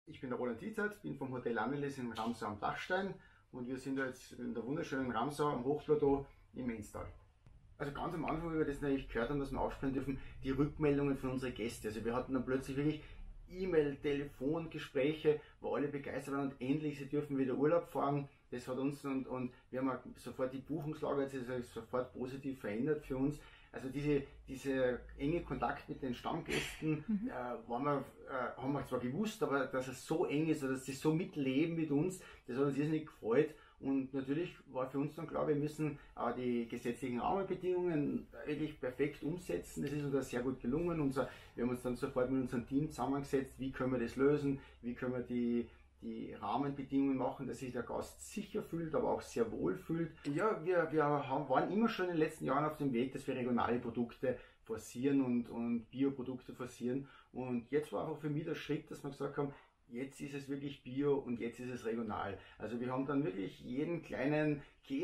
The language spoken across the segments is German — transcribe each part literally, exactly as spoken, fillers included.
Ich bin der Roland Dietert, bin vom Hotel Annelis in Ramsau am Dachstein und wir sind jetzt in der wunderschönen Ramsau am Hochplateau im Enztal. Also ganz am Anfang, wie wir das natürlich gehört haben, dass wir aufspielen dürfen, die Rückmeldungen von unseren Gästen. Also wir hatten dann plötzlich wirklich E-Mail, Telefon, Gespräche, wo alle begeistert waren und endlich, sie dürfen wieder Urlaub fahren. Das hat uns und, und wir haben auch sofort die Buchungslage jetzt ist sofort positiv verändert für uns. Also diese, diese enge Kontakt mit den Stammgästen, mhm. äh, waren wir, äh, haben wir zwar gewusst, aber dass es so eng ist, dass sie so mitleben mit uns, das hat uns irrsinnig gefreut. Und natürlich war für uns dann klar, wir müssen auch die gesetzlichen Rahmenbedingungen wirklich perfekt umsetzen. Das ist uns da sehr gut gelungen. Unser, wir haben uns dann sofort mit unserem Team zusammengesetzt, wie können wir das lösen, wie können wir die die Rahmenbedingungen machen, dass sich der Gast sicher fühlt, aber auch sehr wohl fühlt. Ja, wir, wir haben, waren immer schon in den letzten Jahren auf dem Weg, dass wir regionale Produkte forcieren und, und Bioprodukte forcieren. Und jetzt war einfach für mich der Schritt, dass wir gesagt haben, jetzt ist es wirklich Bio und jetzt ist es regional. Also wir haben dann wirklich jeden kleinen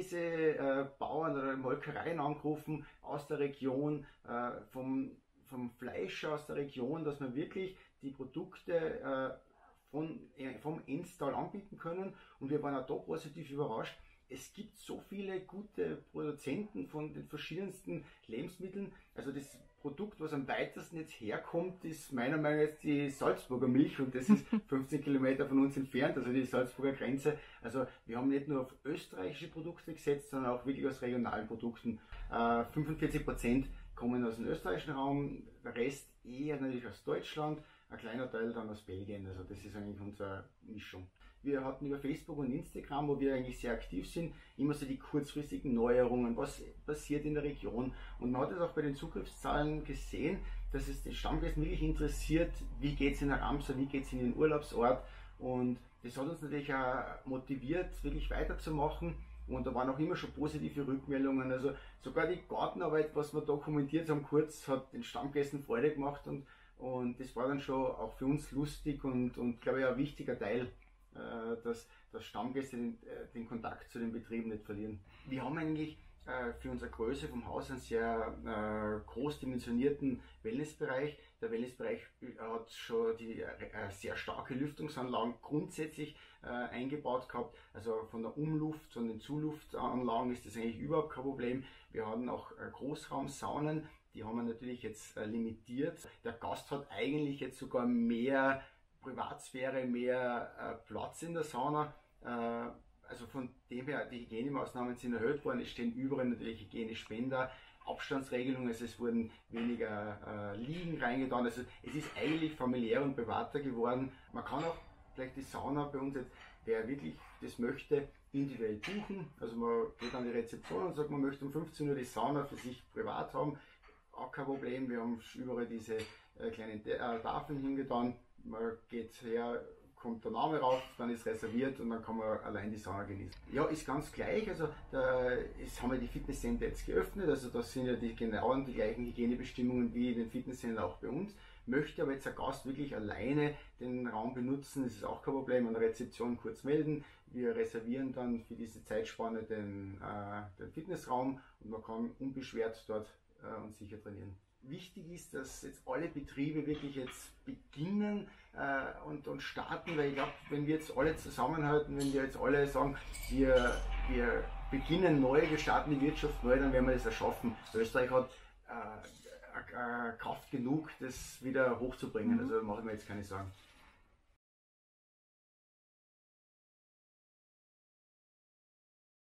Käsebauern oder Molkereien angerufen aus der Region, äh, vom, vom Fleisch aus der Region, dass man wirklich die Produkte äh, Von, vom Enztal anbieten können, und wir waren auch da positiv überrascht. Es gibt so viele gute Produzenten von den verschiedensten Lebensmitteln. Also das Produkt, was am weitesten jetzt herkommt, ist meiner Meinung nach die Salzburger Milch, und das ist fünfzehn Kilometer von uns entfernt, also die Salzburger Grenze. Also wir haben nicht nur auf österreichische Produkte gesetzt, sondern auch wirklich aus regionalen Produkten. Äh, fünfundvierzig Prozent kommen aus dem österreichischen Raum, der Rest eher natürlich aus Deutschland. Ein kleiner Teil dann aus Belgien, also das ist eigentlich unsere Mischung. Wir hatten über Facebook und Instagram, wo wir eigentlich sehr aktiv sind, immer so die kurzfristigen Neuerungen, was passiert in der Region. Und man hat es auch bei den Zugriffszahlen gesehen, dass es den Stammgästen wirklich interessiert, wie geht es in der Ramsau, wie geht es in den Urlaubsort. Und das hat uns natürlich auch motiviert, wirklich weiterzumachen. Und da waren auch immer schon positive Rückmeldungen. Also sogar die Gartenarbeit, was wir dokumentiert haben, kurz, hat den Stammgästen Freude gemacht. Und Und das war dann schon auch für uns lustig und, und glaube ich, ein wichtiger Teil, äh, dass, dass Stammgäste den, äh, den Kontakt zu den Betrieben nicht verlieren. Wir haben eigentlich äh, für unsere Größe vom Haus einen sehr äh, groß dimensionierten Wellnessbereich. Der Wellnessbereich hat schon die äh, sehr starke Lüftungsanlagen grundsätzlich äh, eingebaut gehabt. Also von der Umluft, von den Zuluftanlagen ist das eigentlich überhaupt kein Problem. Wir haben auch äh, Großraumsaunen. Die haben wir natürlich jetzt äh, limitiert. Der Gast hat eigentlich jetzt sogar mehr Privatsphäre, mehr äh, Platz in der Sauna. Äh, also von dem her, die Hygienemaßnahmen sind erhöht worden. Es stehen überall natürlich Hygienespender, Abstandsregelungen, also es wurden weniger äh, Liegen reingetan. Also es ist eigentlich familiär und privater geworden. Man kann auch vielleicht die Sauna bei uns jetzt, wer wirklich das möchte, individuell buchen. Also man geht an die Rezeption und sagt, man möchte um fünfzehn Uhr die Sauna für sich privat haben. Auch kein Problem, wir haben überall diese äh, kleinen äh, Tafeln hingetan. Man geht her, kommt der Name rauf, dann ist reserviert und dann kann man allein die Sauna genießen. Ja, ist ganz gleich, also da ist, haben wir die Fitnesscenter jetzt geöffnet, also das sind ja die genauen, die gleichen Hygienebestimmungen wie in den Fitnesscentern auch bei uns. Möchte aber jetzt ein Gast wirklich alleine den Raum benutzen, das ist auch kein Problem, an der Rezeption kurz melden. Wir reservieren dann für diese Zeitspanne den, äh, den Fitnessraum und man kann unbeschwert dort und sicher trainieren. Wichtig ist, dass jetzt alle Betriebe wirklich jetzt beginnen äh, und, und starten, weil ich glaube, wenn wir jetzt alle zusammenhalten, wenn wir jetzt alle sagen, wir, wir beginnen neu, wir starten die Wirtschaft neu, dann werden wir das erschaffen. Österreich hat äh, äh, Kraft genug, das wieder hochzubringen, also machen wir jetzt keine Sorgen.